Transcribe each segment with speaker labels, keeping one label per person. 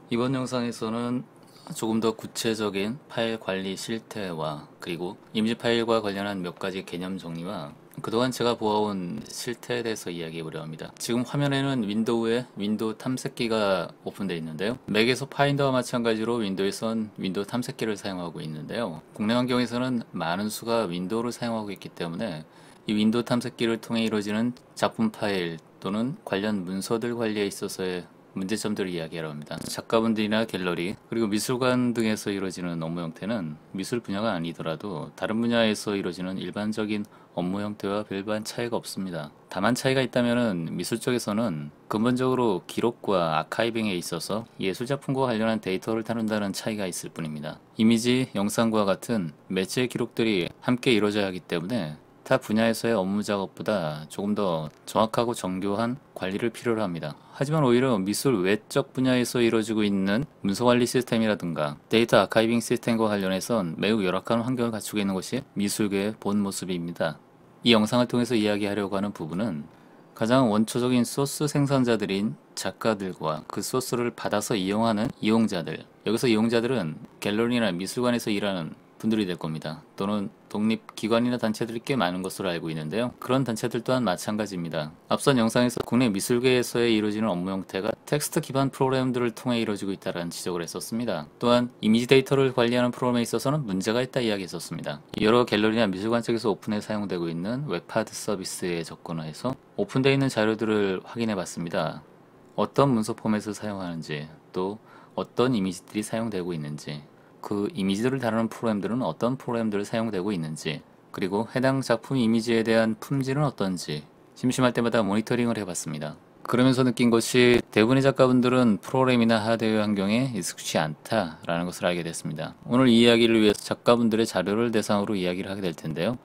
Speaker 1: 이번 영상에서는 조금 더 구체적인 파일 관리 실태와 그리고 이미지 파일과 관련한 몇 가지 개념 정리와 그동안 제가 보아온 실태에 대해서 이야기해보려 합니다. 지금 화면에는 윈도우에 윈도우 탐색기가 오픈되어 있는데요. 맥에서 파인더와 마찬가지로 윈도우에선 윈도우 탐색기를 사용하고 있는데요. 국내 환경에서는 많은 수가 윈도우를 사용하고 있기 때문에 이 윈도우 탐색기를 통해 이루어지는 작품 파일 또는 관련 문서들 관리에 있어서의 문제점들을 이야기하려 합니다. 작가분들이나 갤러리 그리고 미술관 등에서 이루어지는 업무 형태는 미술 분야가 아니더라도 다른 분야에서 이루어지는 일반적인 업무 형태와 별반 차이가 없습니다. 다만 차이가 있다면 미술 쪽에서는 근본적으로 기록과 아카이빙에 있어서 예술작품과 관련한 데이터를 다룬다는 차이가 있을 뿐입니다. 이미지, 영상과 같은 매체의 기록들이 함께 이루어져야 하기 때문에 타 분야에서의 업무 작업보다 조금 더 정확하고 정교한 관리를 필요로 합니다. 하지만 오히려 미술 외적 분야에서 이루어지고 있는 문서 관리 시스템이라든가 데이터 아카이빙 시스템과 관련해선 매우 열악한 환경을 갖추고 있는 것이 미술계의 본 모습입니다. 이 영상을 통해서 이야기하려고 하는 부분은 가장 원초적인 소스 생산자들인 작가들과 그 소스를 받아서 이용하는 이용자들, 여기서 이용자들은 갤러리나 미술관에서 일하는 분들이 될 겁니다. 또는 독립기관이나 단체들이 꽤 많은 것으로 알고 있는데요. 그런 단체들 또한 마찬가지입니다. 앞선 영상에서 국내 미술계에서의 이루어지는 업무 형태가 텍스트 기반 프로그램들을 통해 이루어지고 있다는 지적을 했었습니다. 또한 이미지 데이터를 관리하는 프로그램에 있어서는 문제가 있다 이야기했었습니다. 여러 갤러리나 미술관 쪽에서 오픈해 사용되고 있는 웹하드 서비스에 접근을 해서 오픈되어 있는 자료들을 확인해 봤습니다. 어떤 문서 포맷을 사용하는지, 또 어떤 이미지들이 사용되고 있는지, 그 이미지들을 다루는 프로그램들은 어떤 프로그램들을 사용되고 있는지, 그리고 해당 작품 이미지에 대한 품질은 어떤지 심심할 때마다 모니터링을 해봤습니다. 그러면서 느낀 것이 대부분의 작가분들은 프로그램이나 하드웨어 환경에 익숙치 않다라는 것을 알게 됐습니다. 오늘 이 이야기를 위해서 작가분들의 자료를 대상으로 이야기를 하게 될 텐데요.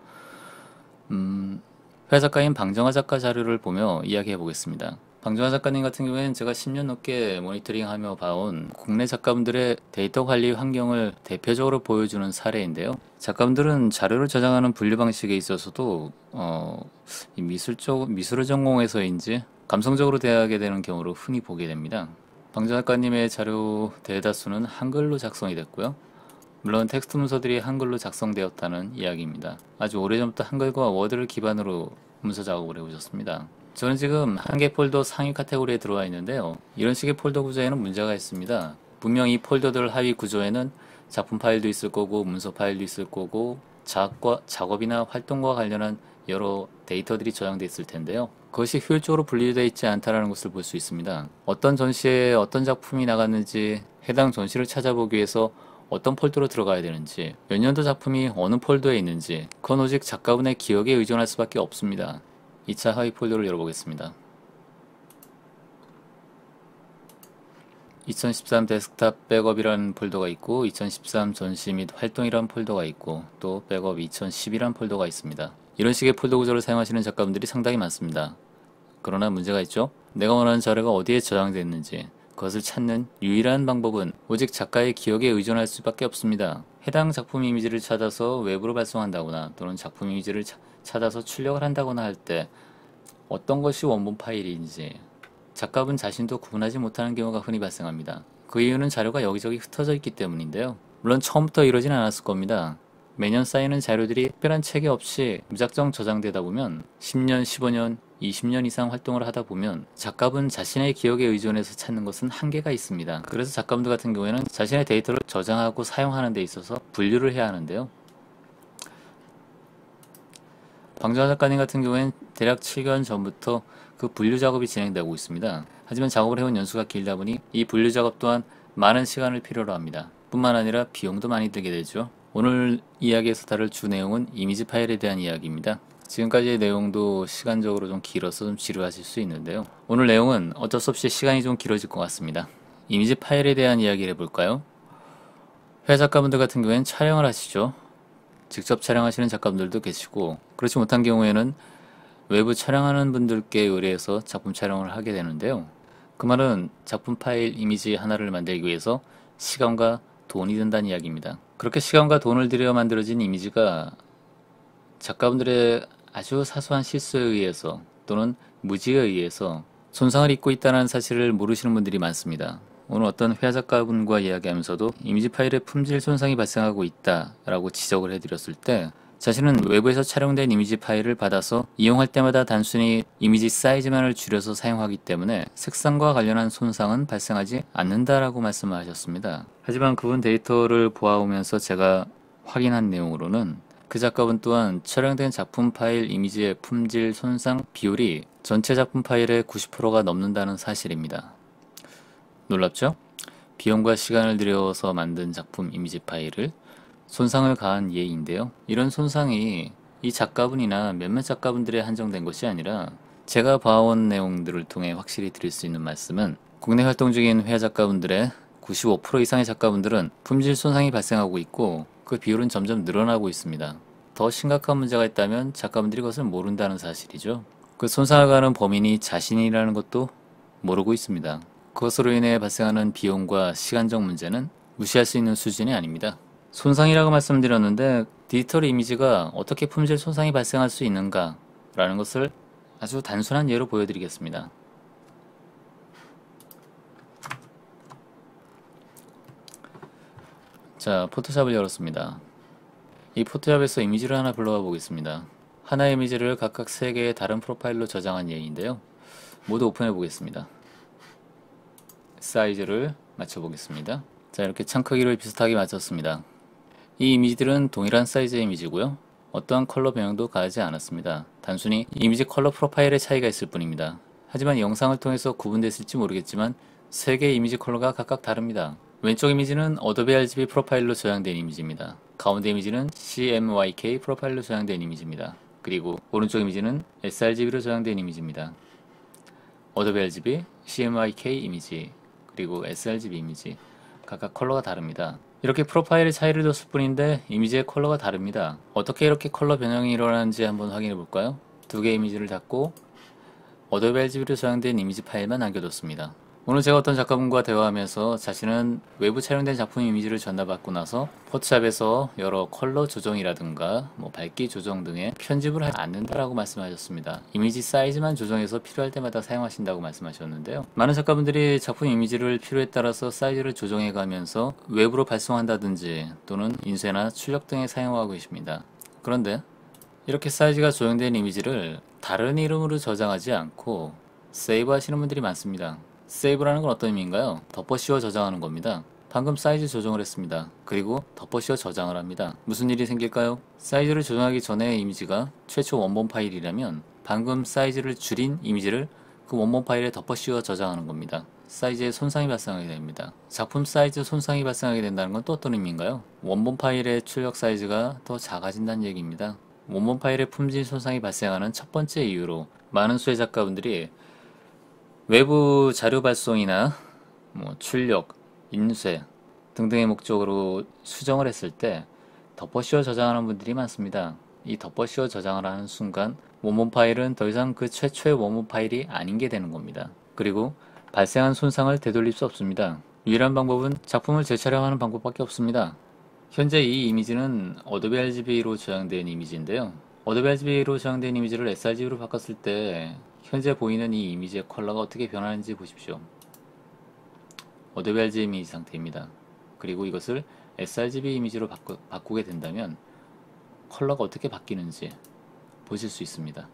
Speaker 1: 회화 작가인 방정아 작가 자료를 보며 이야기해 보겠습니다. 방정아 작가님 같은 경우에는 제가 10년 넘게 모니터링하며 봐온 국내 작가분들의 데이터 관리 환경을 대표적으로 보여주는 사례인데요. 작가분들은 자료를 저장하는 분류 방식에 있어서도 이 미술을 전공해서인지 감성적으로 대하게 되는 경우를 흔히 보게 됩니다. 방정아 작가님의 자료 대다수는 한글로 작성이 됐고요. 물론 텍스트 문서들이 한글로 작성되었다는 이야기입니다. 아주 오래전부터 한글과 워드를 기반으로 문서 작업을 해오셨습니다. 저는 지금 한 개 폴더 상위 카테고리에 들어와 있는데요. 이런 식의 폴더 구조에는 문제가 있습니다. 분명 이 폴더들 하위 구조에는 작품 파일도 있을 거고 문서 파일도 있을 거고 작업이나 활동과 관련한 여러 데이터들이 저장되어 있을 텐데요. 그것이 효율적으로 분리되어 있지 않다는 것을 볼 수 있습니다. 어떤 전시에 어떤 작품이 나갔는지 해당 전시를 찾아보기 위해서 어떤 폴더로 들어가야 되는지, 몇 년도 작품이 어느 폴더에 있는지, 그건 오직 작가분의 기억에 의존할 수밖에 없습니다. 2차 하위 폴더를 열어보겠습니다. 2013 데스크탑 백업이라는 폴더가 있고 2013 전시 및 활동이라는 폴더가 있고 또 백업 2010이라는 폴더가 있습니다. 이런 식의 폴더 구조를 사용하시는 작가분들이 상당히 많습니다. 그러나 문제가 있죠. 내가 원하는 자료가 어디에 저장됐는지 그것을 찾는 유일한 방법은 오직 작가의 기억에 의존할 수밖에 없습니다. 해당 작품 이미지를 찾아서 외부로 발송한다거나 또는 작품 이미지를 찾아서 출력을 한다거나 할 때 어떤 것이 원본 파일인지 작가분 자신도 구분하지 못하는 경우가 흔히 발생합니다. 그 이유는 자료가 여기저기 흩어져 있기 때문인데요. 물론 처음부터 이러진 않았을 겁니다. 매년 쌓이는 자료들이 특별한 체계 없이 무작정 저장되다 보면 10년, 15년, 20년 이상 활동을 하다 보면 작가분 자신의 기억에 의존해서 찾는 것은 한계가 있습니다. 그래서 작가분들 같은 경우에는 자신의 데이터를 저장하고 사용하는 데 있어서 분류를 해야 하는데요. 방정아 작가님 같은 경우에는 대략 7개월 전부터 그 분류 작업이 진행되고 있습니다. 하지만 작업을 해온 연수가 길다 보니 이 분류 작업 또한 많은 시간을 필요로 합니다. 뿐만 아니라 비용도 많이 들게 되죠. 오늘 이야기에서 다룰 주 내용은 이미지 파일에 대한 이야기입니다. 지금까지의 내용도 시간적으로 좀 길어서 좀 지루하실 수 있는데요. 오늘 내용은 어쩔 수 없이 시간이 좀 길어질 것 같습니다. 이미지 파일에 대한 이야기를 해볼까요? 회화 작가분들 같은 경우에는 촬영을 하시죠. 직접 촬영하시는 작가분들도 계시고 그렇지 못한 경우에는 외부 촬영하는 분들께 의뢰해서 작품 촬영을 하게 되는데요. 그 말은 작품 파일 이미지 하나를 만들기 위해서 시간과 돈이 든다는 이야기입니다. 그렇게 시간과 돈을 들여 만들어진 이미지가 작가분들의 아주 사소한 실수에 의해서 또는 무지에 의해서 손상을 입고 있다는 사실을 모르시는 분들이 많습니다. 오늘 어떤 회화 작가분과 이야기하면서도 이미지 파일에 품질 손상이 발생하고 있다라고 지적을 해드렸을 때 자신은 외부에서 촬영된 이미지 파일을 받아서 이용할 때마다 단순히 이미지 사이즈만을 줄여서 사용하기 때문에 색상과 관련한 손상은 발생하지 않는다라고 말씀을 하셨습니다. 하지만 그분 데이터를 보아오면서 제가 확인한 내용으로는 그 작가분 또한 촬영된 작품 파일 이미지의 품질 손상 비율이 전체 작품 파일의 90%가 넘는다는 사실입니다. 놀랍죠? 비용과 시간을 들여서 만든 작품 이미지 파일을 손상을 가한 예인데요. 이런 손상이 이 작가분이나 몇몇 작가분들에 한정된 것이 아니라 제가 봐온 내용들을 통해 확실히 드릴 수 있는 말씀은 국내 활동 중인 회화 작가분들의 95% 이상의 작가분들은 품질 손상이 발생하고 있고 그 비율은 점점 늘어나고 있습니다. 더 심각한 문제가 있다면 작가분들이 그것을 모른다는 사실이죠. 그 손상을 가하는 범인이 자신이라는 것도 모르고 있습니다. 그것으로 인해 발생하는 비용과 시간적 문제는 무시할 수 있는 수준이 아닙니다. 손상이라고 말씀드렸는데 디지털 이미지가 어떻게 품질 손상이 발생할 수 있는가 라는 것을 아주 단순한 예로 보여드리겠습니다. 자, 포토샵을 열었습니다. 이 포토샵에서 이미지를 하나 불러와 보겠습니다. 하나의 이미지를 각각 3개의 다른 프로파일로 저장한 예인데요. 모두 오픈해 보겠습니다. 사이즈를 맞춰보겠습니다. 자, 이렇게 창 크기를 비슷하게 맞췄습니다. 이 이미지들은 동일한 사이즈의 이미지고요. 어떠한 컬러 변형도 가하지 않았습니다. 단순히 이미지 컬러 프로파일의 차이가 있을 뿐입니다. 하지만 영상을 통해서 구분됐을지 모르겠지만 3개의 이미지 컬러가 각각 다릅니다. 왼쪽 이미지는 어도비 RGB 프로파일로 저장된 이미지입니다. 가운데 이미지는 CMYK 프로파일로 저장된 이미지입니다. 그리고 오른쪽 이미지는 sRGB로 저장된 이미지입니다. 어도비 RGB, CMYK 이미지, 그리고 sRGB 이미지 각각 컬러가 다릅니다. 이렇게 프로파일의 차이를 뒀을 뿐인데 이미지의 컬러가 다릅니다. 어떻게 이렇게 컬러 변형이 일어나는지 한번 확인해 볼까요? 2개의 이미지를 닫고 어도비 RGB로 저장된 이미지 파일만 남겨뒀습니다. 오늘 제가 어떤 작가분과 대화하면서 자신은 외부 촬영된 작품 이미지를 전달받고 나서 포토샵에서 여러 컬러 조정이라든가 밝기 조정 등의 편집을 하지 않는다라고 말씀하셨습니다. 이미지 사이즈만 조정해서 필요할 때마다 사용하신다고 말씀하셨는데요. 많은 작가분들이 작품 이미지를 필요에 따라서 사이즈를 조정해 가면서 외부로 발송한다든지 또는 인쇄나 출력 등에 사용하고 계십니다. 그런데 이렇게 사이즈가 조정된 이미지를 다른 이름으로 저장하지 않고 세이브 하시는 분들이 많습니다. 세이브라는 건 어떤 의미인가요? 덮어씌워 저장하는 겁니다. 방금 사이즈 조정을 했습니다. 그리고 덮어씌워 저장을 합니다. 무슨 일이 생길까요? 사이즈를 조정하기 전에 이미지가 최초 원본 파일이라면 방금 사이즈를 줄인 이미지를 그 원본 파일에 덮어씌워 저장하는 겁니다. 사이즈에 손상이 발생하게 됩니다. 작품 사이즈 손상이 발생하게 된다는 건 또 어떤 의미인가요? 원본 파일의 출력 사이즈가 더 작아진다는 얘기입니다. 원본 파일의 품질 손상이 발생하는 첫 번째 이유로 많은 수의 작가분들이 외부 자료 발송이나 출력, 인쇄 등등의 목적으로 수정을 했을 때 덮어씌워 저장하는 분들이 많습니다. 이 덮어씌워 저장을 하는 순간 원본 파일은 더 이상 그 최초의 원본 파일이 아닌 게 되는 겁니다. 그리고 발생한 손상을 되돌릴 수 없습니다. 유일한 방법은 작품을 재촬영하는 방법밖에 없습니다. 현재 이 이미지는 어도비 RGB로 저장된 이미지인데요. 어도비 RGB로 저장된 이미지를 sRGB로 바꿨을 때 현재 보이는 이 이미지의 컬러가 어떻게 변하는지 보십시오. 어도비 RGB 이미지 상태입니다. 그리고 이것을 sRGB 이미지로 바꾸게 된다면 컬러가 어떻게 바뀌는지 보실 수 있습니다.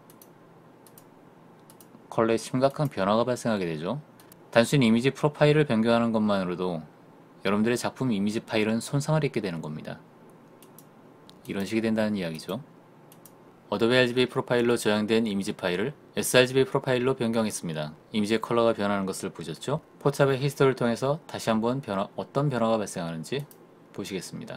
Speaker 1: 컬러에 심각한 변화가 발생하게 되죠. 단순히 이미지 프로파일을 변경하는 것만으로도 여러분들의 작품 이미지 파일은 손상을 입게 되는 겁니다. 이런 식이 된다는 이야기죠. 어도비 RGB 프로파일로 저장된 이미지 파일을 sRGB 프로파일로 변경했습니다. 이미지의 컬러가 변하는 것을 보셨죠? 포토샵의 히스토리를 통해서 다시 한번 어떤 변화가 발생하는지 보시겠습니다.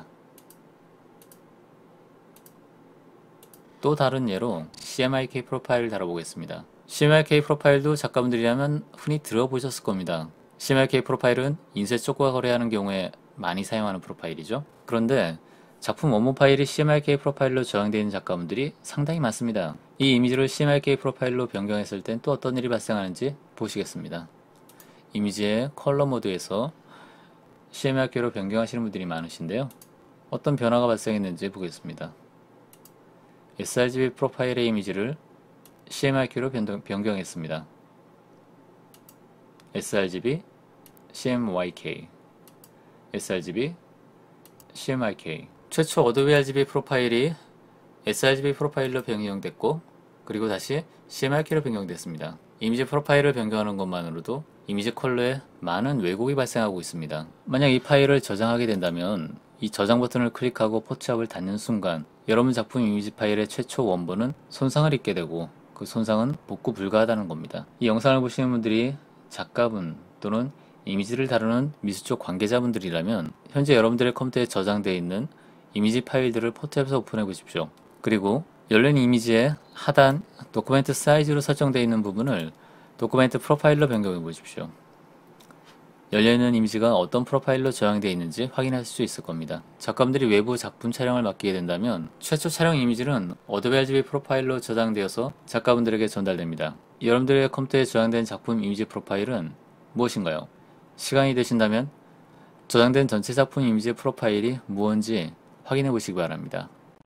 Speaker 1: 또 다른 예로 CMYK 프로파일을 다뤄보겠습니다. CMYK 프로파일도 작가분들이라면 흔히 들어보셨을 겁니다. CMYK 프로파일은 인쇄 쪽과 거래하는 경우에 많이 사용하는 프로파일이죠. 그런데 작품 원본 파일이 CMYK 프로파일로 저장되어 있는 작가분들이 상당히 많습니다. 이 이미지를 CMYK 프로파일로 변경했을 땐 또 어떤 일이 발생하는지 보시겠습니다. 이미지의 컬러 모드에서 CMYK로 변경하시는 분들이 많으신데요. 어떤 변화가 발생했는지 보겠습니다. sRGB 프로파일의 이미지를 CMYK로 변경했습니다. sRGB, CMYK, sRGB, CMYK. 최초 어도비 RGB 프로파일이 sRGB 프로파일로 변경됐고, 그리고 다시 CMYK로 변경됐습니다. 이미지 프로파일을 변경하는 것만으로도 이미지 컬러에 많은 왜곡이 발생하고 있습니다. 만약 이 파일을 저장하게 된다면 이 저장 버튼을 클릭하고 포트샵을 닫는 순간 여러분 작품 이미지 파일의 최초 원본은 손상을 입게 되고, 그 손상은 복구 불가하다는 겁니다. 이 영상을 보시는 분들이 작가분 또는 이미지를 다루는 미술 쪽 관계자분들이라면 현재 여러분들의 컴퓨터에 저장되어 있는 이미지 파일들을 포트앱에서 오픈해 보십시오. 그리고 열린 이미지의 하단 도큐멘트 사이즈로 설정되어 있는 부분을 도큐멘트 프로파일로 변경해 보십시오. 열려있는 이미지가 어떤 프로파일로 저장되어 있는지 확인할 수 있을 겁니다. 작가분들이 외부 작품 촬영을 맡기게 된다면 최초 촬영 이미지는 어도비 RGB 프로파일로 저장되어서 작가분들에게 전달됩니다. 여러분들의 컴퓨터에 저장된 작품 이미지 프로파일은 무엇인가요? 시간이 되신다면 저장된 전체 작품 이미지 프로파일이 무엇인지 확인해 보시기 바랍니다.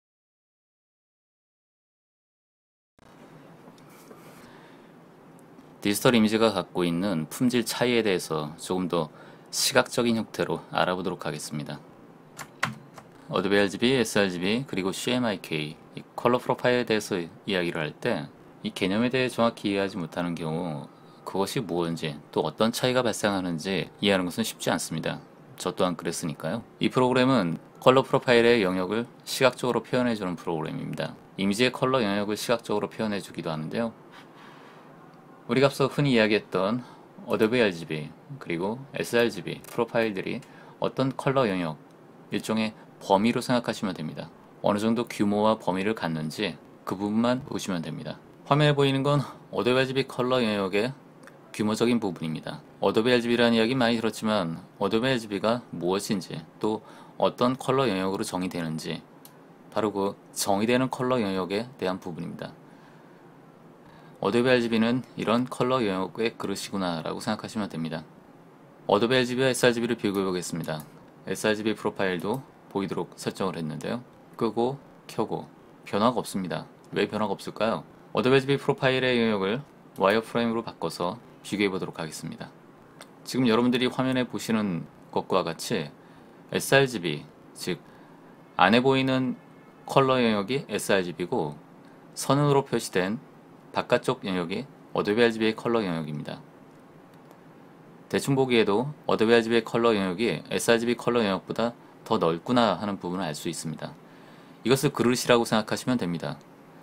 Speaker 1: 디지털 이미지가 갖고 있는 품질 차이에 대해서 조금 더 시각적인 형태로 알아보도록 하겠습니다. 어도비 RGB, sRGB, 그리고 CMYK, 이 컬러 프로파일에 대해서 이야기를 할 때 이 개념에 대해 정확히 이해하지 못하는 경우 그것이 무엇인지 또 어떤 차이가 발생하는지 이해하는 것은 쉽지 않습니다. 저 또한 그랬으니까요. 이 프로그램은 컬러 프로파일의 영역을 시각적으로 표현해주는 프로그램입니다. 이미지의 컬러 영역을 시각적으로 표현해주기도 하는데요. 우리가 앞서 흔히 이야기했던 어도비 RGB 그리고 sRGB 프로파일들이 어떤 컬러 영역, 일종의 범위로 생각하시면 됩니다. 어느 정도 규모와 범위를 갖는지 그 부분만 보시면 됩니다. 화면에 보이는 건 어도비 RGB 컬러 영역의 규모적인 부분입니다. 어도비 RGB라는 이야기 많이 들었지만 어도비 RGB가 무엇인지 또 어떤 컬러 영역으로 정의되는지 바로 그 정의되는 컬러 영역에 대한 부분입니다. 어도비 RGB는 이런 컬러 영역의 그릇이구나 라고 생각하시면 됩니다. 어도비 RGB와 sRGB를 비교해 보겠습니다. sRGB 프로파일도 보이도록 설정을 했는데요. 끄고 켜고 변화가 없습니다. 왜 변화가 없을까요? 어도비 RGB 프로파일의 영역을 와이어프레임으로 바꿔서 비교해 보도록 하겠습니다. 지금 여러분들이 화면에 보시는 것과 같이 sRGB, 즉 안에 보이는 컬러 영역이 sRGB고 선으로 표시된 바깥쪽 영역이 어도비 RGB의 컬러 영역입니다. 대충 보기에도 어도비 RGB의 컬러 영역이 sRGB 컬러 영역보다 더 넓구나 하는 부분을 알 수 있습니다. 이것을 그릇이라고 생각하시면 됩니다.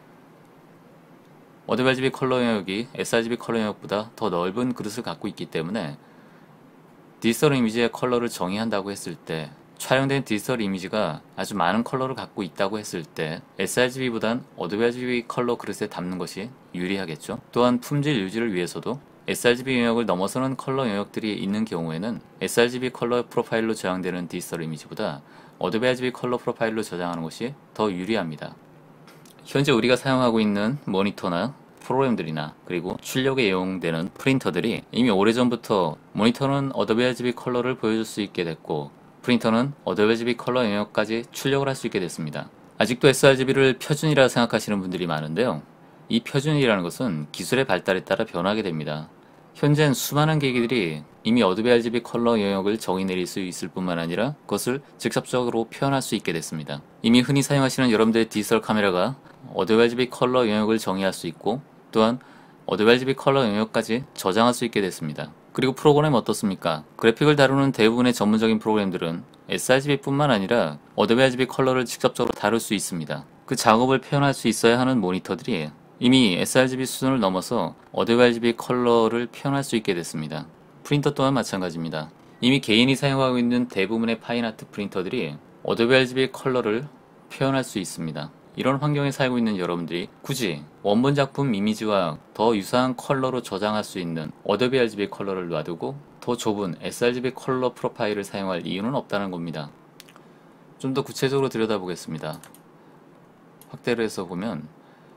Speaker 1: 어도비 RGB 컬러 영역이 sRGB 컬러 영역보다 더 넓은 그릇을 갖고 있기 때문에 디지털 이미지의 컬러를 정의한다고 했을 때 촬영된 디지털 이미지가 아주 많은 컬러를 갖고 있다고 했을 때 sRGB보단 어도비 RGB 컬러 그릇에 담는 것이 유리하겠죠. 또한 품질 유지를 위해서도 sRGB 영역을 넘어서는 컬러 영역들이 있는 경우에는 sRGB 컬러 프로파일로 저장되는 디지털 이미지보다 어도비 RGB 컬러 프로파일로 저장하는 것이 더 유리합니다. 현재 우리가 사용하고 있는 모니터나 프로그램들이나 그리고 출력에 이용되는 프린터들이 이미 오래전부터 모니터는 어도비 RGB 컬러를 보여줄 수 있게 됐고 프린터는 어도비 RGB 컬러 영역까지 출력을 할 수 있게 됐습니다. 아직도 sRGB를 표준이라 생각하시는 분들이 많은데요. 이 표준이라는 것은 기술의 발달에 따라 변하게 됩니다. 현재는 수많은 기기들이 이미 어도비 RGB 컬러 영역을 정의 내릴 수 있을 뿐만 아니라 그것을 직접적으로 표현할 수 있게 됐습니다. 이미 흔히 사용하시는 여러분들의 디지털 카메라가 어도비 RGB 컬러 영역을 정의할 수 있고 또한 어도비 RGB 컬러 영역까지 저장할 수 있게 됐습니다. 그리고 프로그램 어떻습니까? 그래픽을 다루는 대부분의 전문적인 프로그램들은 sRGB 뿐만 아니라 어도비 RGB 컬러를 직접적으로 다룰 수 있습니다. 그 작업을 표현할 수 있어야 하는 모니터들이 이미 sRGB 수준을 넘어서 어도비 RGB 컬러를 표현할 수 있게 됐습니다. 프린터 또한 마찬가지입니다. 이미 개인이 사용하고 있는 대부분의 파인아트 프린터들이 어도비 RGB 컬러를 표현할 수 있습니다. 이런 환경에 살고 있는 여러분들이 굳이 원본 작품 이미지와 더 유사한 컬러로 저장할 수 있는 어도비 RGB 컬러를 놔두고 더 좁은 sRGB 컬러 프로파일을 사용할 이유는 없다는 겁니다. 좀 더 구체적으로 들여다보겠습니다. 확대를 해서 보면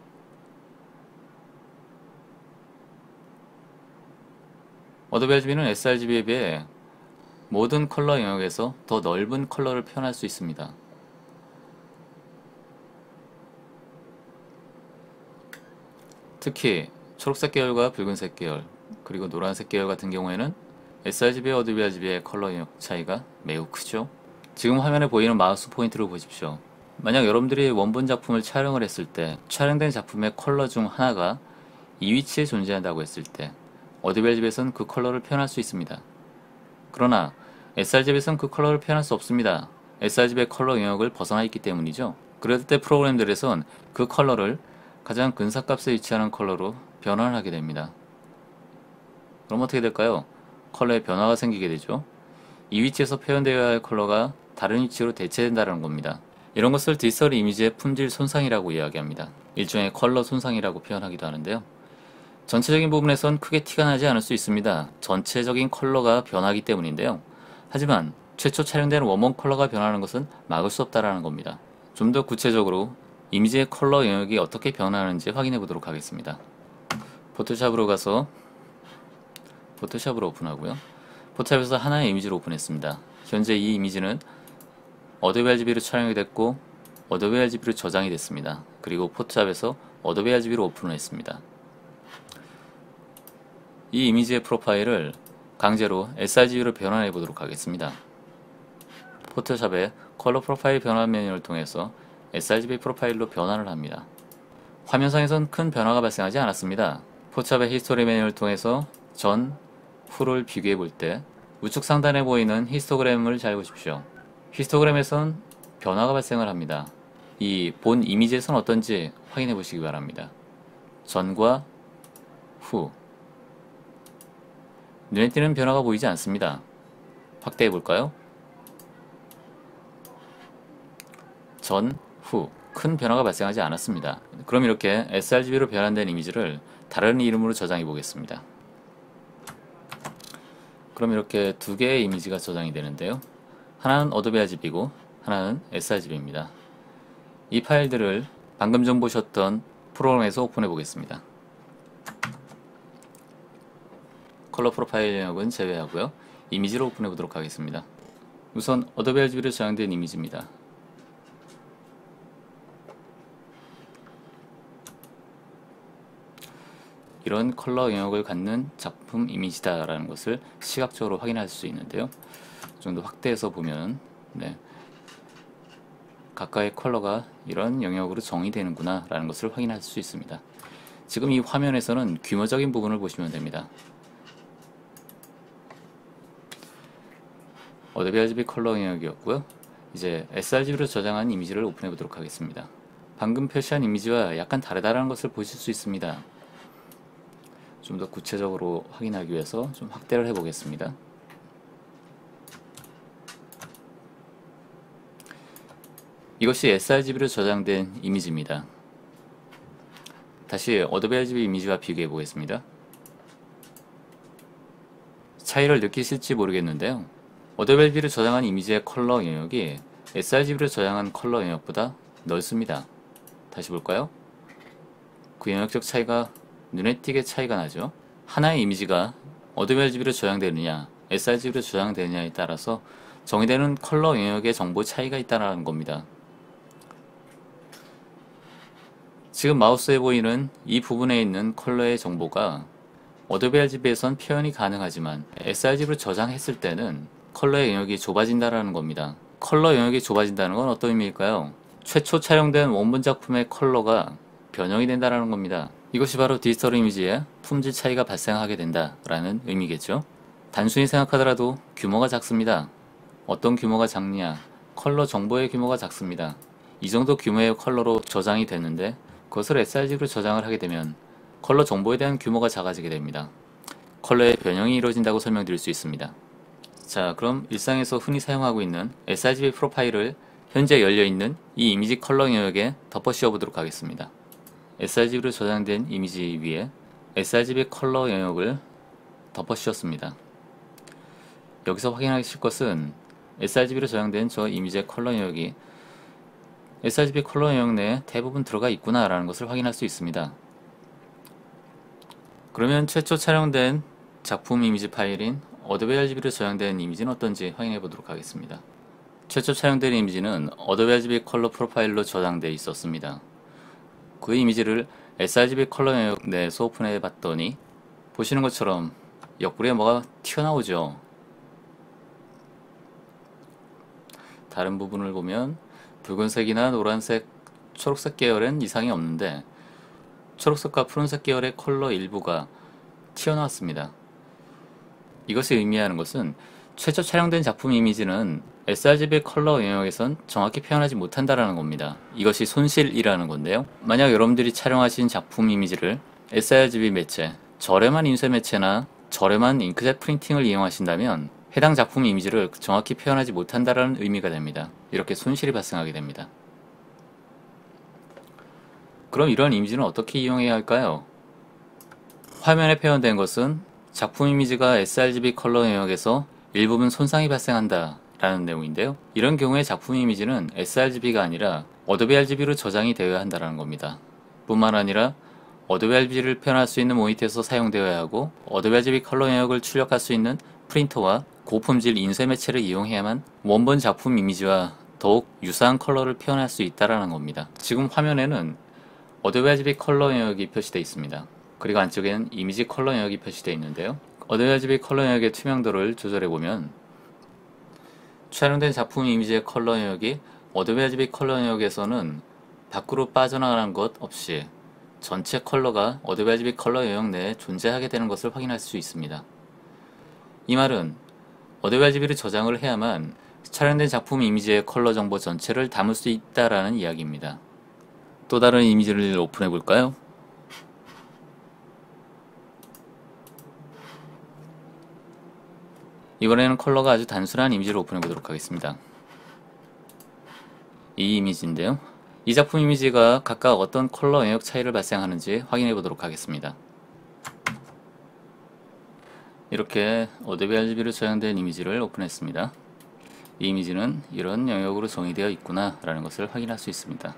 Speaker 1: 어도비 RGB는 sRGB에 비해 모든 컬러 영역에서 더 넓은 컬러를 표현할 수 있습니다. 특히 초록색 계열과 붉은색 계열 그리고 노란색 계열 같은 경우에는 sRGB와 어도비 RGB의 컬러 영역 차이가 매우 크죠. 지금 화면에 보이는 마우스 포인트를 보십시오. 만약 여러분들이 원본 작품을 촬영을 했을 때 촬영된 작품의 컬러 중 하나가 이 위치에 존재한다고 했을 때 어도비 RGB에서는 그 컬러를 표현할 수 있습니다. 그러나 sRGB에서는 그 컬러를 표현할 수 없습니다. sRGB의 컬러 영역을 벗어나 있기 때문이죠. 그럴 때 프로그램들에선 그 컬러를 가장 근사값에 위치하는 컬러로 변환을 하게 됩니다. 그럼 어떻게 될까요? 컬러에 변화가 생기게 되죠. 이 위치에서 표현되어야 할 컬러가 다른 위치로 대체된다는 겁니다. 이런 것을 디지털 이미지의 품질 손상이라고 이야기합니다. 일종의 컬러 손상이라고 표현하기도 하는데요. 전체적인 부분에선 크게 티가 나지 않을 수 있습니다. 전체적인 컬러가 변하기 때문인데요. 하지만 최초 촬영된 원본 컬러가 변하는 것은 막을 수 없다는 겁니다. 좀 더 구체적으로 이미지의 컬러 영역이 어떻게 변하는지 확인해 보도록 하겠습니다. 포토샵으로 가서 포토샵을 오픈하고요. 포토샵에서 하나의 이미지를 오픈했습니다. 현재 이 이미지는 어도비 RGB로 촬영이 됐고 어도비 RGB로 저장이 됐습니다. 그리고 포토샵에서 어도비 RGB로 오픈을 했습니다. 이 이미지의 프로파일을 강제로 sRGB로 변환해 보도록 하겠습니다. 포토샵의 컬러 프로파일 변환 메뉴를 통해서 sRGB 프로파일로 변환을 합니다. 화면상에선 큰 변화가 발생하지 않았습니다. 포토샵의 히스토리 메뉴를 통해서 전, 후를 비교해 볼 때 우측 상단에 보이는 히스토그램을 잘 보십시오. 히스토그램에선 변화가 발생을 합니다. 이 본 이미지에선 어떤지 확인해 보시기 바랍니다. 전과 후. 눈에 띄는 변화가 보이지 않습니다. 확대해 볼까요? 전, 후. 큰 변화가 발생하지 않았습니다. 그럼 이렇게 sRGB로 변환된 이미지를 다른 이름으로 저장해 보겠습니다. 그럼 이렇게 두 개의 이미지가 저장이 되는데요. 하나는 어도비 RGB고 하나는 sRGB입니다. 이 파일들을 방금 전 보셨던 프로그램에서 오픈해 보겠습니다. 컬러 프로파일 영역은 제외하고요. 이미지로 오픈해 보도록 하겠습니다. 우선 어도비 RGB로 저장된 이미지입니다. 이런 컬러 영역을 갖는 작품 이미지다 라는 것을 시각적으로 확인할 수 있는데요. 좀 더 확대해서 보면 각각의 컬러가 이런 영역으로 정의되는구나 라는 것을 확인할 수 있습니다. 지금 이 화면에서는 규모적인 부분을 보시면 됩니다. 어도비 RGB 컬러 영역이었고요. 이제 sRGB로 저장한 이미지를 오픈해 보도록 하겠습니다. 방금 표시한 이미지와 약간 다르다는 것을 보실 수 있습니다. 좀 더 구체적으로 확인하기 위해서 좀 확대를 해 보겠습니다. 이것이 sRGB로 저장된 이미지입니다. 다시 어도비 RGB 이미지와 비교해 보겠습니다. 차이를 느끼실지 모르겠는데요. 어도비 RGB로 저장한 이미지의 컬러 영역이 sRGB로 저장한 컬러 영역보다 넓습니다. 다시 볼까요? 그 영역적 차이가 눈에 띄게 차이가 나죠. 하나의 이미지가 어도비 RGB로 저장되느냐 sRGB로 저장되느냐에 따라서 정의되는 컬러 영역의 정보 차이가 있다는 겁니다. 지금 마우스에 보이는 이 부분에 있는 컬러의 정보가 어도비 RGB에선 표현이 가능하지만 sRGB로 저장했을 때는 컬러의 영역이 좁아진다는 겁니다. 컬러 영역이 좁아진다는 건 어떤 의미일까요? 최초 촬영된 원본 작품의 컬러가 변형이 된다는 겁니다. 이것이 바로 디지털 이미지의 품질 차이가 발생하게 된다라는 의미겠죠. 단순히 생각하더라도 규모가 작습니다. 어떤 규모가 작냐? 컬러 정보의 규모가 작습니다. 이 정도 규모의 컬러로 저장이 되는데 그것을 sRGB로 저장을 하게 되면 컬러 정보에 대한 규모가 작아지게 됩니다. 컬러의 변형이 이루어진다고 설명드릴 수 있습니다. 자, 그럼 일상에서 흔히 사용하고 있는 sRGB 프로파일을 현재 열려있는 이 이미지 컬러 영역에 덮어 씌워 보도록 하겠습니다. sRGB로 저장된 이미지 위에 sRGB 컬러 영역을 덮어 씌웠습니다. 여기서 확인하실 것은 sRGB로 저장된 저 이미지의 컬러 영역이 sRGB 컬러 영역 내에 대부분 들어가 있구나 라는 것을 확인할 수 있습니다. 그러면 최초 촬영된 작품 이미지 파일인 어도비 RGB로 저장된 이미지는 어떤지 확인해 보도록 하겠습니다. 최초 촬영된 이미지는 어도비 RGB 컬러 프로파일로 저장되어 있었습니다. 그 이미지를 sRGB 컬러 영역 내에서 오픈해 봤더니 보시는 것처럼 옆구리에 뭐가 튀어나오죠. 다른 부분을 보면 붉은색이나 노란색, 초록색 계열엔 이상이 없는데 초록색과 푸른색 계열의 컬러 일부가 튀어나왔습니다. 이것이 의미하는 것은 최초 촬영된 작품 이미지는 sRGB 컬러 영역에선 정확히 표현하지 못한다는 겁니다. 이것이 손실이라는 건데요. 만약 여러분들이 촬영하신 작품 이미지를 sRGB 매체, 저렴한 인쇄 매체나 저렴한 잉크젯 프린팅을 이용하신다면 해당 작품 이미지를 정확히 표현하지 못한다는 의미가 됩니다. 이렇게 손실이 발생하게 됩니다. 그럼 이런 이미지는 어떻게 이용해야 할까요? 화면에 표현된 것은 작품 이미지가 sRGB 컬러 영역에서 일부분 손상이 발생한다 라는 내용인데요. 이런 경우에 작품 이미지는 sRGB가 아니라 어도비 RGB로 저장이 되어야 한다는 겁니다. 뿐만 아니라 어도비 RGB를 표현할 수 있는 모니터에서 사용되어야 하고 어도비 RGB 컬러 영역을 출력할 수 있는 프린터와 고품질 인쇄 매체를 이용해야만 원본 작품 이미지와 더욱 유사한 컬러를 표현할 수 있다는 겁니다. 지금 화면에는 어도비 RGB 컬러 영역이 표시되어 있습니다. 그리고 안쪽에는 이미지 컬러 영역이 표시되어 있는데요. 어도비 RGB 컬러 영역의 투명도를 조절해보면 촬영된 작품 이미지의 컬러 영역이 어도비 RGB 컬러 영역에서는 밖으로 빠져나가는 것 없이 전체 컬러가 어도비 RGB 컬러 영역 내에 존재하게 되는 것을 확인할 수 있습니다. 이 말은 어도비 RGB를 저장을 해야만 촬영된 작품 이미지의 컬러 정보 전체를 담을 수 있다라는 이야기입니다. 또 다른 이미지를 오픈해 볼까요? 이번에는 컬러가 아주 단순한 이미지를 오픈해 보도록 하겠습니다. 이 이미지인데요. 이 작품 이미지가 각각 어떤 컬러 영역 차이를 발생하는지 확인해 보도록 하겠습니다. 이렇게 어도비 RGB로 저장된 이미지를 오픈했습니다. 이 이미지는 이런 영역으로 정의되어 있구나 라는 것을 확인할 수 있습니다.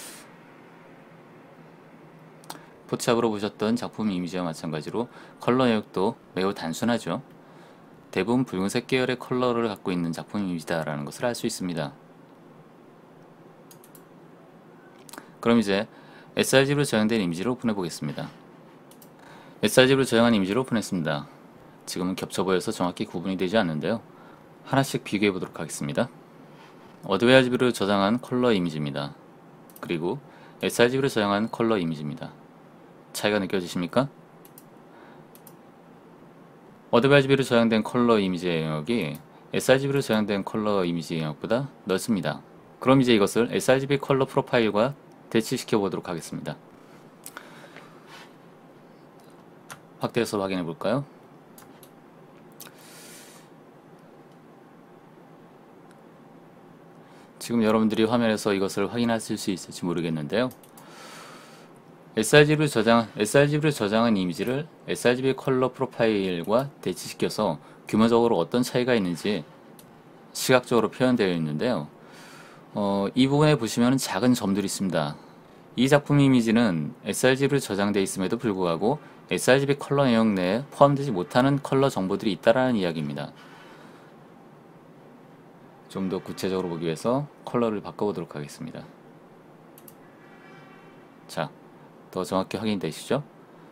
Speaker 1: 포토샵으로 보셨던 작품 이미지와 마찬가지로 컬러 영역도 매우 단순하죠. 대부분 붉은색 계열의 컬러를 갖고 있는 작품 이미지다라는 것을 알 수 있습니다. 그럼 이제 sRGB로 저장된 이미지를 오픈해 보겠습니다. sRGB로 저장한 이미지를 오픈했습니다. 지금은 겹쳐 보여서 정확히 구분이 되지 않는데요. 하나씩 비교해 보도록 하겠습니다. 어도비 RGB로 저장한 컬러 이미지입니다. 그리고 sRGB로 저장한 컬러 이미지입니다. 차이가 느껴지십니까? 어도비 RGB로 저장된 컬러 이미지의 영역이 sRGB로 저장된 컬러 이미지 영역보다 넓습니다. 그럼 이제 이것을 sRGB 컬러 프로파일과 대치시켜 보도록 하겠습니다. 확대해서 확인해 볼까요? 지금 여러분들이 화면에서 이것을 확인하실 수 있을지 모르겠는데요. sRGB로 저장한 이미지를 sRGB 컬러 프로파일과 대치시켜서 규모적으로 어떤 차이가 있는지 시각적으로 표현되어 있는데요. 이 부분에 보시면 작은 점들이 있습니다. 이 작품 이미지는 sRGB로 저장되어 있음에도 불구하고 sRGB 컬러 영역 내에 포함되지 못하는 컬러 정보들이 있다라는 이야기입니다. 좀 더 구체적으로 보기 위해서 컬러를 바꿔보도록 하겠습니다. 자, 더 정확히 확인되시죠?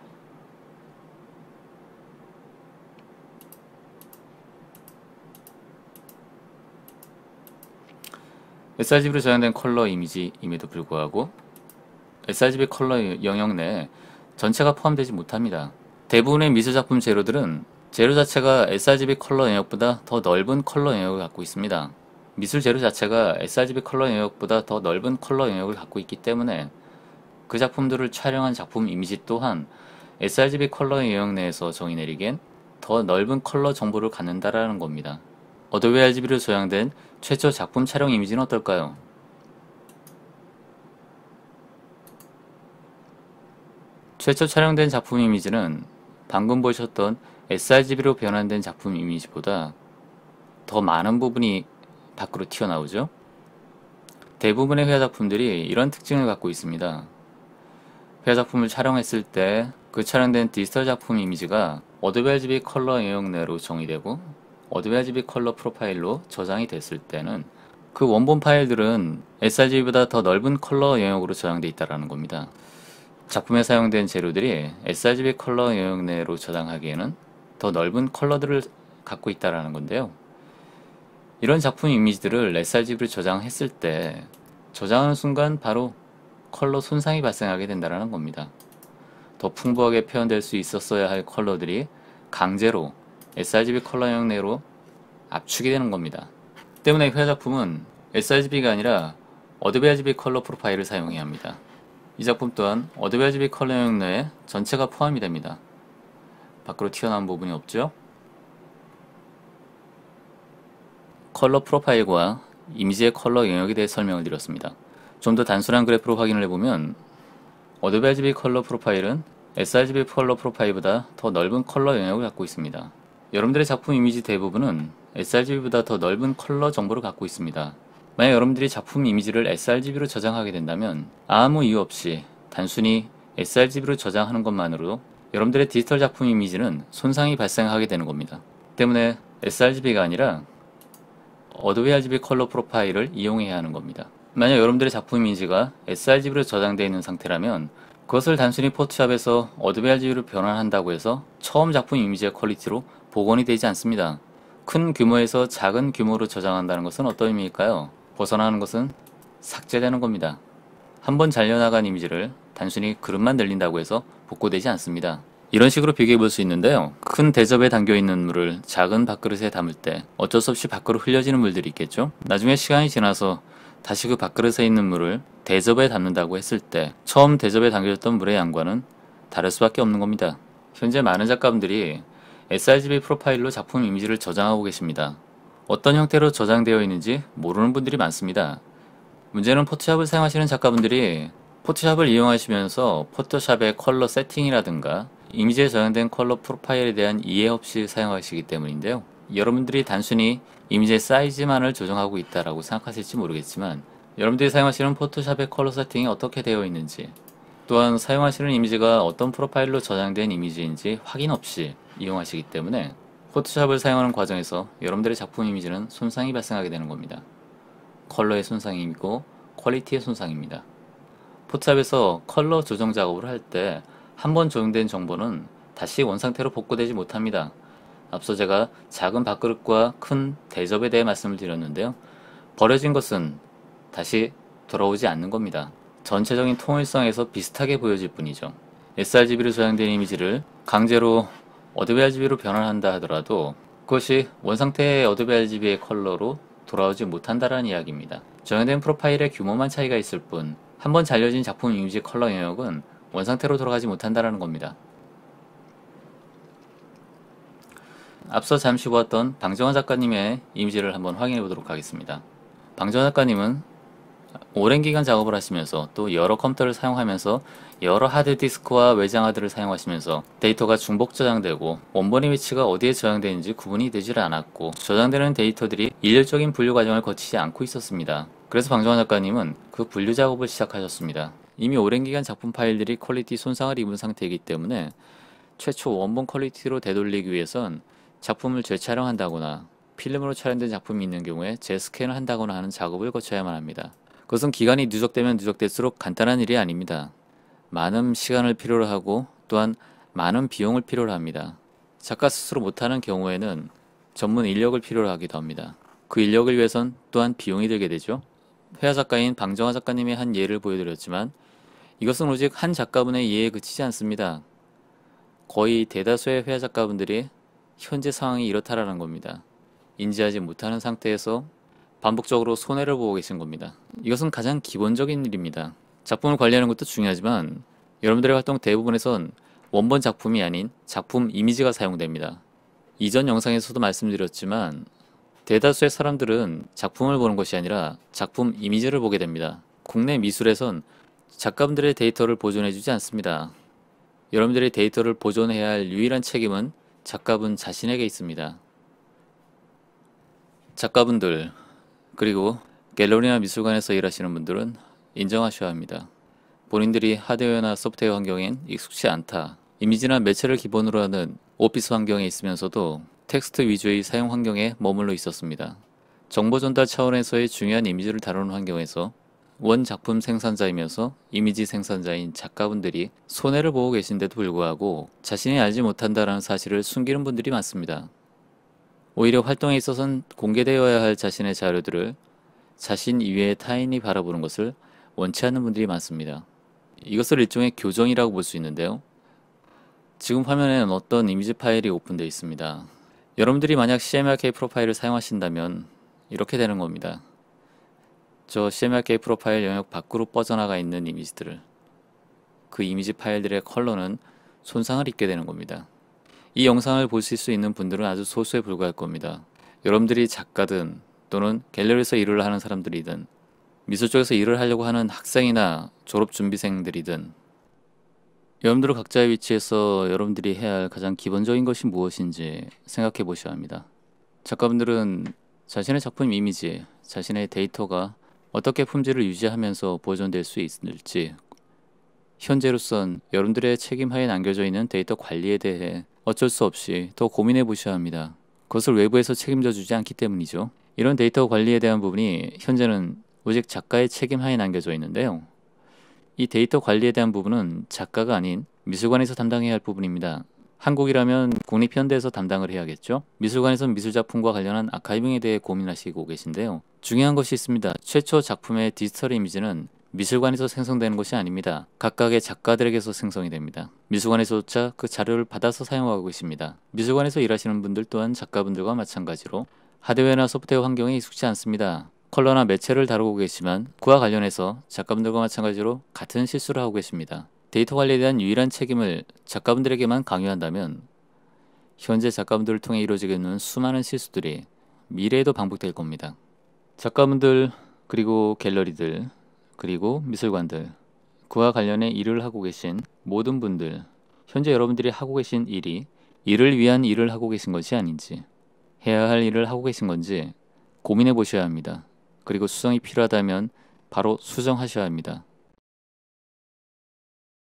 Speaker 1: sRGB로 저장된 컬러 이미지임에도 불구하고 sRGB 컬러 영역 내에 전체가 포함되지 못합니다. 대부분의 미술작품 재료들은 재료 자체가 sRGB 컬러 영역보다 더 넓은 컬러 영역을 갖고 있습니다. 미술 재료 자체가 sRGB 컬러 영역보다 더 넓은 컬러 영역을 갖고 있기 때문에 그 작품들을 촬영한 작품 이미지 또한 sRGB 컬러 영역 내에서 정의 내리기엔 더 넓은 컬러 정보를 갖는다라는 겁니다. 어도비 RGB로 저장된 최초 작품 촬영 이미지는 어떨까요? 최초 촬영된 작품 이미지는 방금 보셨던 sRGB로 변환된 작품 이미지보다 더 많은 부분이 밖으로 튀어나오죠. 대부분의 회화 작품들이 이런 특징을 갖고 있습니다. 회화 작품을 촬영했을 때 그 촬영된 디지털 작품 이미지가 어도비 RGB 컬러 영역 내로 정의되고 어도비 RGB 컬러 프로파일로 저장이 됐을 때는 그 원본 파일들은 sRGB보다 더 넓은 컬러 영역으로 저장되어 있다는 겁니다. 작품에 사용된 재료들이 sRGB 컬러 영역 내로 저장하기에는 더 넓은 컬러들을 갖고 있다는 건데요. 이런 작품 이미지들을 sRGB로 저장했을 때 저장하는 순간 바로 컬러 손상이 발생하게 된다는 겁니다. 더 풍부하게 표현될 수 있었어야 할 컬러들이 강제로 sRGB 컬러형 내로 압축이 되는 겁니다. 때문에 회화 작품은 sRGB가 아니라 어도비 RGB 컬러 프로파일을 사용해야 합니다. 이 작품 또한 어도비 RGB 컬러형 내에 전체가 포함이 됩니다. 밖으로 튀어나온 부분이 없죠? 컬러 프로파일과 이미지의 컬러 영역에 대해 설명을 드렸습니다. 좀 더 단순한 그래프로 확인을 해보면 어도비 RGB 컬러 프로파일은 sRGB 컬러 프로파일보다 더 넓은 컬러 영역을 갖고 있습니다. 여러분들의 작품 이미지 대부분은 sRGB보다 더 넓은 컬러 정보를 갖고 있습니다. 만약 여러분들이 작품 이미지를 sRGB로 저장하게 된다면 아무 이유 없이 단순히 sRGB로 저장하는 것만으로 여러분들의 디지털 작품 이미지는 손상이 발생하게 되는 겁니다. 때문에 sRGB가 아니라 어도비 RGB 컬러 프로파일을 이용해야 하는 겁니다. 만약 여러분들의 작품 이미지가 sRGB로 저장되어 있는 상태라면 그것을 단순히 포토샵에서 어도비 RGB로 변환한다고 해서 처음 작품 이미지의 퀄리티로 복원이 되지 않습니다. 큰 규모에서 작은 규모로 저장한다는 것은 어떤 의미일까요? 벗어나는 것은 삭제되는 겁니다. 한번 잘려나간 이미지를 단순히 그릇만 늘린다고 해서 복구되지 않습니다. 이런 식으로 비교해 볼 수 있는데요. 큰 대접에 담겨 있는 물을 작은 밥그릇에 담을 때 어쩔 수 없이 밖으로 흘려지는 물들이 있겠죠. 나중에 시간이 지나서 다시 그 밥그릇에 있는 물을 대접에 담는다고 했을 때 처음 대접에 담겨졌던 물의 양과는 다를 수밖에 없는 겁니다. 현재 많은 작가분들이 sRGB 프로파일로 작품 이미지를 저장하고 계십니다. 어떤 형태로 저장되어 있는지 모르는 분들이 많습니다. 문제는 포토샵을 사용하시는 작가분들이 포토샵을 이용하시면서 포토샵의 컬러 세팅이라든가 이미지에 저장된 컬러 프로파일에 대한 이해 없이 사용하시기 때문인데요. 여러분들이 단순히 이미지의 사이즈만을 조정하고 있다고 생각하실지 모르겠지만 여러분들이 사용하시는 포토샵의 컬러 세팅이 어떻게 되어 있는지 또한 사용하시는 이미지가 어떤 프로파일로 저장된 이미지인지 확인 없이 이용하시기 때문에 포토샵을 사용하는 과정에서 여러분들의 작품 이미지는 손상이 발생하게 되는 겁니다. 컬러의 손상이고 퀄리티의 손상입니다. 포토샵에서 컬러 조정 작업을 할 때 한번 조정된 정보는 다시 원상태로 복구되지 못합니다. 앞서 제가 작은 밥그릇과 큰 대접에 대해 말씀을 드렸는데요. 버려진 것은 다시 돌아오지 않는 겁니다. 전체적인 통일성에서 비슷하게 보여질 뿐이죠. sRGB로 저장된 이미지를 강제로 어도비 RGB로 변환한다 하더라도 그것이 원상태의 어도비 RGB의 컬러로 돌아오지 못한다는 이야기입니다. 저장된 프로파일의 규모만 차이가 있을 뿐 한번 잘려진 작품 이미지 컬러 영역은 원상태로 돌아가지 못한다는 겁니다. 앞서 잠시 보았던 방정환 작가님의 이미지를 한번 확인해 보도록 하겠습니다. 방정환 작가님은 오랜 기간 작업을 하시면서 또 여러 컴퓨터를 사용하면서 여러 하드디스크와 외장 하드를 사용하시면서 데이터가 중복 저장되고 원본의 위치가 어디에 저장되는지 구분이 되질 않았고 저장되는 데이터들이 일률적인 분류 과정을 거치지 않고 있었습니다. 그래서 방정환 작가님은 그 분류 작업을 시작하셨습니다. 이미 오랜 기간 작품 파일들이 퀄리티 손상을 입은 상태이기 때문에 최초 원본 퀄리티로 되돌리기 위해선 작품을 재촬영한다거나 필름으로 촬영된 작품이 있는 경우에 재스캔을 한다거나 하는 작업을 거쳐야만 합니다. 그것은 기간이 누적되면 누적될수록 간단한 일이 아닙니다. 많은 시간을 필요로 하고 또한 많은 비용을 필요로 합니다. 작가 스스로 못하는 경우에는 전문 인력을 필요로 하기도 합니다. 그 인력을 위해선 또한 비용이 들게 되죠. 회화 작가인 방정환 작가님의 한 예를 보여드렸지만 이것은 오직 한 작가분의 예에 그치지 않습니다. 거의 대다수의 회화 작가분들이 현재 상황이 이렇다라는 겁니다. 인지하지 못하는 상태에서 반복적으로 손해를 보고 계신 겁니다. 이것은 가장 기본적인 일입니다. 작품을 관리하는 것도 중요하지만 여러분들의 활동 대부분에선 원본 작품이 아닌 작품 이미지가 사용됩니다. 이전 영상에서도 말씀드렸지만 대다수의 사람들은 작품을 보는 것이 아니라 작품 이미지를 보게 됩니다. 국내 미술에선 작가분들의 데이터를 보존해주지 않습니다. 여러분들의 데이터를 보존해야 할 유일한 책임은 작가분 자신에게 있습니다. 작가분들 그리고 갤러리나 미술관에서 일하시는 분들은 인정하셔야 합니다. 본인들이 하드웨어나 소프트웨어 환경엔 익숙치 않다. 이미지나 매체를 기본으로 하는 오피스 환경에 있으면서도 텍스트 위주의 사용 환경에 머물러 있었습니다. 정보 전달 차원에서의 중요한 이미지를 다루는 환경에서 원 작품 생산자이면서 이미지 생산자인 작가분들이 손해를 보고 계신데도 불구하고 자신이 알지 못한다는 사실을 숨기는 분들이 많습니다. 오히려 활동에 있어서는 공개되어야 할 자신의 자료들을 자신 이외의 타인이 바라보는 것을 원치 않는 분들이 많습니다. 이것을 일종의 교정이라고 볼 수 있는데요. 지금 화면에는 어떤 이미지 파일이 오픈되어 있습니다. 여러분들이 만약 CMYK 프로파일을 사용하신다면 이렇게 되는 겁니다. 저 CMYK 프로파일 영역 밖으로 뻗어나가 있는 이미지들을, 그 이미지 파일들의 컬러는 손상을 입게 되는 겁니다. 이 영상을 보실 수 있는 분들은 아주 소수에 불과할 겁니다. 여러분들이 작가든 또는 갤러리에서 일을 하는 사람들이든 미술 쪽에서 일을 하려고 하는 학생이나 졸업준비생들이든 여러분들 각자의 위치에서 여러분들이 해야 할 가장 기본적인 것이 무엇인지 생각해 보셔야 합니다. 작가분들은 자신의 작품 이미지, 자신의 데이터가 어떻게 품질을 유지하면서 보존될 수 있을지, 현재로선 여러분들의 책임하에 남겨져 있는 데이터 관리에 대해 어쩔 수 없이 더 고민해 보셔야 합니다. 그것을 외부에서 책임져 주지 않기 때문이죠. 이런 데이터 관리에 대한 부분이 현재는 오직 작가의 책임하에 남겨져 있는데요. 이 데이터 관리에 대한 부분은 작가가 아닌 미술관에서 담당해야 할 부분입니다. 한국이라면 국립현대에서 담당을 해야겠죠. 미술관에서는 미술작품과 관련한 아카이빙에 대해 고민하시고 계신데요. 중요한 것이 있습니다. 최초 작품의 디지털 이미지는 미술관에서 생성되는 것이 아닙니다. 각각의 작가들에게서 생성이 됩니다. 미술관에서조차 그 자료를 받아서 사용하고 있습니다. 미술관에서 일하시는 분들 또한 작가분들과 마찬가지로 하드웨어나 소프트웨어 환경에 익숙지 않습니다. 컬러나 매체를 다루고 계시지만 그와 관련해서 작가분들과 마찬가지로 같은 실수를 하고 계십니다. 데이터 관리에 대한 유일한 책임을 작가분들에게만 강요한다면 현재 작가분들을 통해 이루어지게 되는 수많은 실수들이 미래에도 반복될 겁니다. 작가분들, 그리고 갤러리들, 그리고 미술관들, 그와 관련해 일을 하고 계신 모든 분들, 현재 여러분들이 하고 계신 일이 이를 위한 일을 하고 계신 것이 아닌지, 해야 할 일을 하고 계신 건지 고민해 보셔야 합니다. 그리고 수정이 필요하다면 바로 수정하셔야 합니다.